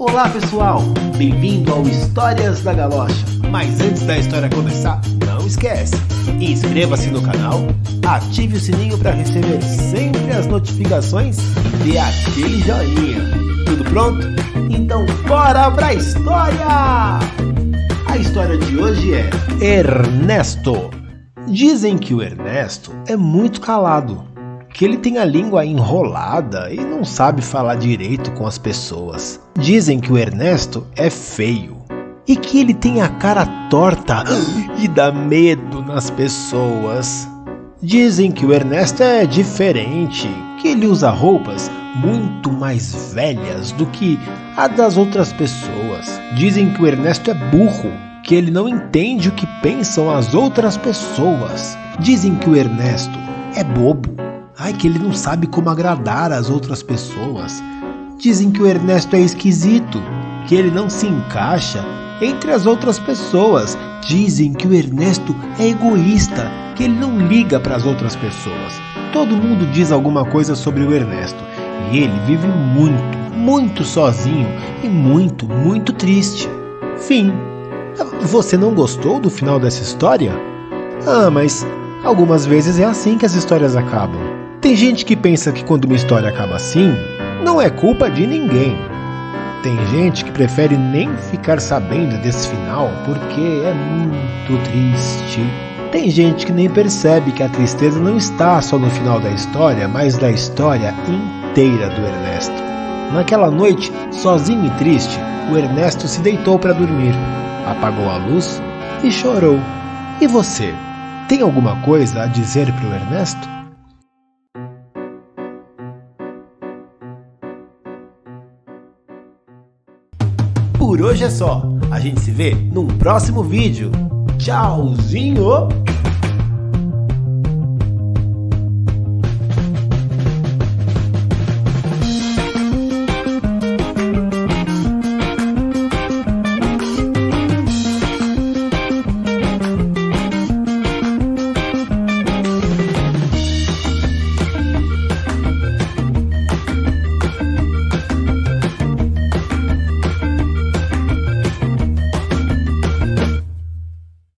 Olá pessoal, bem-vindo ao Histórias da Galocha. Mas antes da história começar, não esquece, inscreva-se no canal, ative o sininho para receber sempre as notificações e dê aquele joinha. Tudo pronto? Então bora pra história! A história de hoje é Ernesto. Dizem que o Ernesto é muito calado, que ele tem a língua enrolada e não sabe falar direito com as pessoas. Dizem que o Ernesto é feio e que ele tem a cara torta e dá medo nas pessoas. Dizem que o Ernesto é diferente, que ele usa roupas muito mais velhas do que a das outras pessoas. Dizem que o Ernesto é burro, que ele não entende o que pensam as outras pessoas. Dizem que o Ernesto é bobo, que ele não sabe como agradar as outras pessoas. Dizem que o Ernesto é esquisito, que ele não se encaixa entre as outras pessoas. Dizem que o Ernesto é egoísta, que ele não liga para as outras pessoas. Todo mundo diz alguma coisa sobre o Ernesto e ele vive muito sozinho e muito triste. Fim. Você não gostou do final dessa história? Mas algumas vezes é assim que as histórias acabam. Tem gente que pensa que quando uma história acaba assim, não é culpa de ninguém. Tem gente que prefere nem ficar sabendo desse final porque é muito triste. Tem gente que nem percebe que a tristeza não está só no final da história, mas da história inteira do Ernesto. Naquela noite, sozinho e triste, o Ernesto se deitou para dormir, apagou a luz e chorou. E você, tem alguma coisa a dizer para o Ernesto? Por hoje é só. A gente se vê num próximo vídeo. Tchauzinho!